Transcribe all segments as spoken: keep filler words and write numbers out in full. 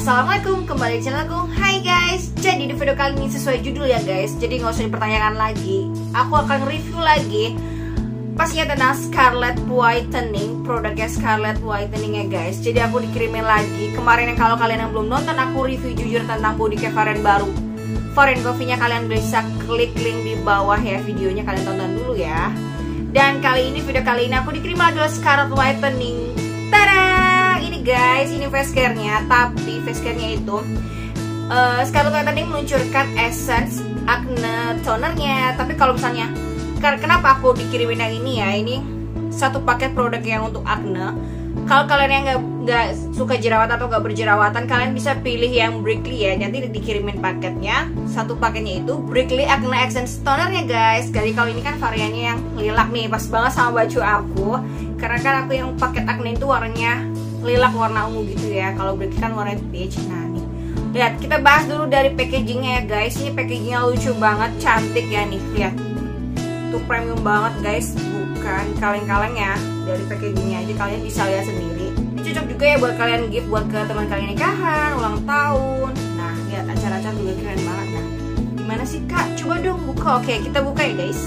Assalamualaikum, kembali di channel aku. Hai guys, jadi di video kali ini sesuai judul ya guys, jadi nggak usah dipertanyakan lagi. Aku akan review lagi pastinya tentang Scarlett Whitening, produknya Scarlett Whitening ya guys. Jadi aku dikirimin lagi. Kemarin yang kalau kalian yang belum nonton, aku review jujur tentang body care varian baru Foreign Coffee-nya, kalian bisa klik link di bawah ya, videonya kalian tonton dulu ya. Dan kali ini, video kali ini aku dikirim lagi oleh Scarlett Whitening. Tada! Ini guys, ini face care-nya, tapi face care-nya itu uh, Scarlett Whitening meluncurkan essence acne tonernya. Tapi kalau misalnya, kenapa aku dikirimin yang ini ya, ini satu paket produk yang untuk acne. Kalau kalian yang nggak nggak suka jerawat atau nggak berjerawatan, kalian bisa pilih yang Brickley ya. Nanti dikirimin paketnya, satu paketnya itu Brickley Acne Essence Tonernya guys. Jadi kalau ini kan variannya yang lilac nih, pas banget sama baju aku. Karena kan aku yang paket acne itu warnanya lilac, warna ungu gitu ya. Kalau Brickley kan warna peach. Nah nih, lihat, kita bahas dulu dari packagingnya ya guys. Ini packagingnya lucu banget, cantik ya nih, lihat. Tuh premium banget guys, bukan kaleng-kaleng ya. Dari packagingnya aja kalian bisa lihat sendiri. Ini cocok juga ya buat kalian gift buat ke teman kalian nikahan, ulang tahun. Nah lihat, acara-acara juga keren banget. Nah gimana sih kak? Coba dong buka. Oke, kita buka ya guys.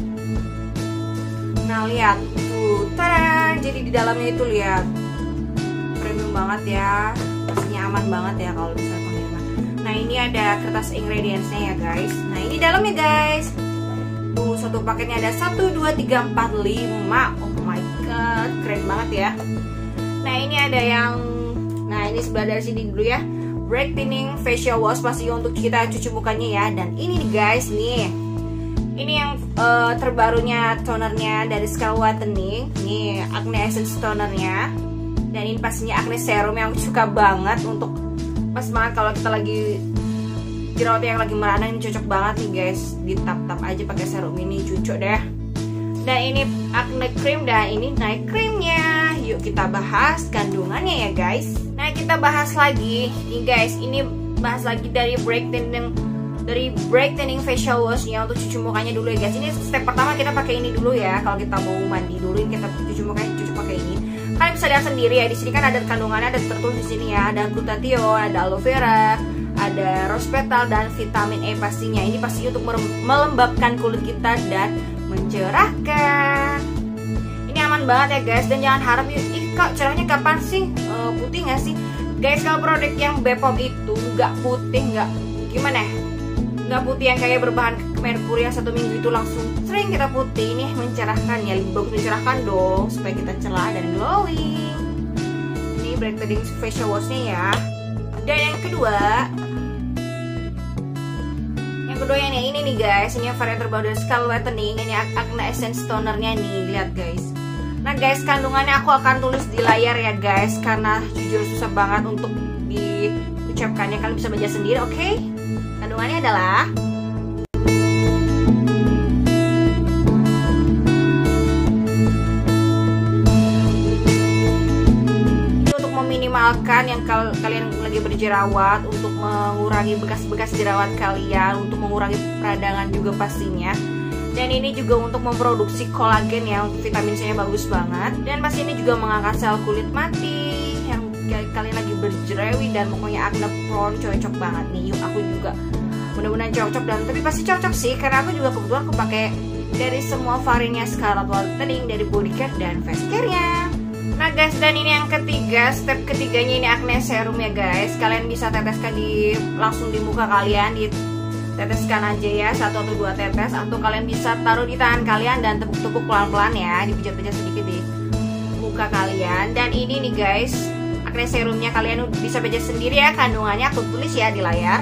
Nah lihat tuh, tada. Jadi di dalamnya itu lihat, premium banget ya, pastinya aman banget ya kalau bisa pengiriman. Nah ini ada kertas ingredientsnya ya guys. Nah ini dalamnya guys. Tuh satu paketnya ada satu, dua, tiga, empat, lima. Oh my god, keren banget ya. Nah ini ada yang, nah ini sebelah dari sini dulu ya, Brightening Facial Wash, pasti untuk kita cuci mukanya ya. Dan ini nih guys, nih ini yang uh, terbarunya tonernya dari Scarlett Whitening. Nih Acne Essence tonernya. Dan ini pastinya acne serum yang aku suka banget, untuk pas banget kalau kita lagi jerawat yang lagi merana. Ini cocok banget nih guys, ditap-tap aja pakai serum ini, cocok deh. Dan ini acne cream, dan ini night creamnya. Yuk kita bahas kandungannya ya guys. Nah kita bahas lagi nih guys, ini bahas lagi dari brightening dari brightening facial washnya untuk cuci mukanya dulu ya guys. Ini step pertama, kita pakai ini dulu ya. Kalau kita mau mandi dulu, kita cuci mukanya cuci pakai ini. Kalian bisa lihat sendiri ya, di sini kan ada kandungannya, ada tertulis di sini ya, ada glutathione, ada aloe vera, ada rose petal, dan vitamin E pastinya. Ini pasti untuk melembabkan kulit kita dan mencerahkan. Ini aman banget ya guys, dan jangan harap ih kak cerahnya kapan sih, e, putih nggak sih guys? Kalau produk yang B P O M itu nggak putih, nggak gimana ya, nggak putih yang kayak berbahan merkuri yang satu minggu itu langsung sering kita putih. Ini mencerahkan ya, lebih bagus mencerahkan dong, supaya kita cerah dan glowing. Ini brightening facial washnya ya. Dan yang kedua, yang kedua yang ini nih guys, ini yang varian terbaru dari Scarlett Whitening. Ini Acne Essence Tonernya nih, lihat guys. Nah guys, kandungannya aku akan tulis di layar ya guys, karena jujur susah banget untuk diucapkannya. Kalian bisa baca sendiri, oke? Okay? Kandungannya adalah minimalkan yang kal kalian lagi berjerawat, untuk mengurangi bekas-bekas jerawat kalian, untuk mengurangi peradangan juga pastinya. Dan ini juga untuk memproduksi kolagen ya, untuk vitamin C nya bagus banget. Dan pasti ini juga mengangkat sel kulit mati yang kalian lagi berjerawat dan pokoknya acne prone, cocok banget nih. Yuk aku juga mudah-mudahan cocok, dan tapi pasti cocok sih, karena aku juga kebetulan aku pakai dari semua variannya Scarlett Whitening, dari body care dan face care-nya. Nah guys, dan ini yang ketiga, step ketiganya ini acne serum ya guys. Kalian bisa teteskan di langsung di muka kalian, diteteskan aja ya, satu atau dua tetes, atau kalian bisa taruh di tangan kalian dan tepuk-tepuk pelan-pelan ya, dipijat-pijat sedikit di muka kalian. Dan ini nih guys, acne serumnya kalian bisa baca sendiri ya, kandungannya aku tulis ya di layar.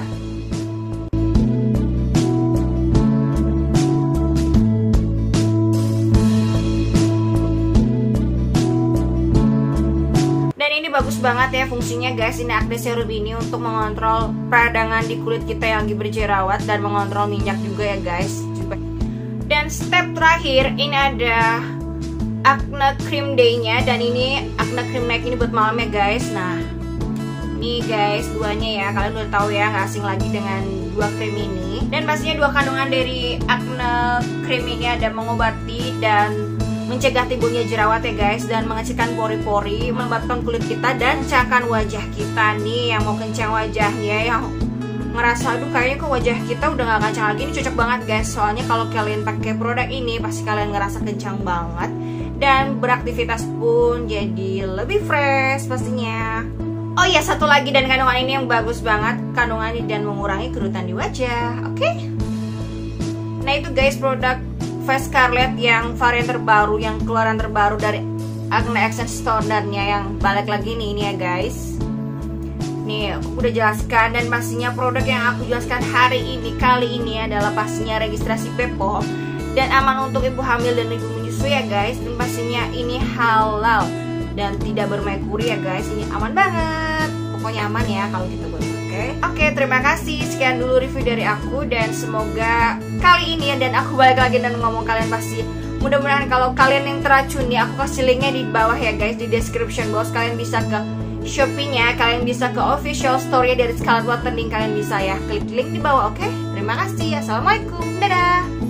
Bagus banget ya fungsinya guys, ini acne serum ini untuk mengontrol peradangan di kulit kita yang lagi berjerawat, dan mengontrol minyak juga ya guys. Dan step terakhir, ini ada acne cream day nya, dan ini acne cream night ini buat malam ya guys. Nah nih guys, duanya ya, kalian udah tahu ya, nggak asing lagi dengan dua krim ini. Dan pastinya dua kandungan dari acne cream ini ada mengobati dan mencegah timbulnya jerawat ya guys, dan mengecilkan pori-pori, melembabkan kulit kita dan kencangkan wajah kita nih. Yang mau kencang wajahnya, yang ngerasa aduh kayaknya kok wajah kita udah gak kencang lagi, ini cocok banget guys. Soalnya kalau kalian pakai produk ini pasti kalian ngerasa kencang banget, dan beraktivitas pun jadi lebih fresh pastinya. Oh iya, satu lagi, dan kandungan ini yang bagus banget, kandungan ini dan mengurangi kerutan di wajah. Oke okay? Nah itu guys produk Face Scarlett yang varian terbaru, yang keluaran terbaru dari Acne Essence standarnya, yang balik lagi nih ini ya guys. Nih aku udah jelaskan, dan pastinya produk yang aku jelaskan hari ini kali ini adalah pastinya registrasi B P O M dan aman untuk ibu hamil dan ibu menyusui ya guys. Dan pastinya ini halal dan tidak bermerkuri ya guys. Ini aman banget, pokoknya aman ya kalau kita buat. Oke okay? Oke okay, terima kasih, sekian dulu review dari aku, dan semoga kali ini dan aku balik lagi dan ngomong kalian pasti mudah-mudahan kalau kalian yang teracuni, aku kasih linknya di bawah ya guys, di description box. Kalian bisa ke Shopee-nya, kalian bisa ke official story dari Scarlett Whitening, kalian bisa ya klik link di bawah. Oke okay? Terima kasih, assalamualaikum, dadah.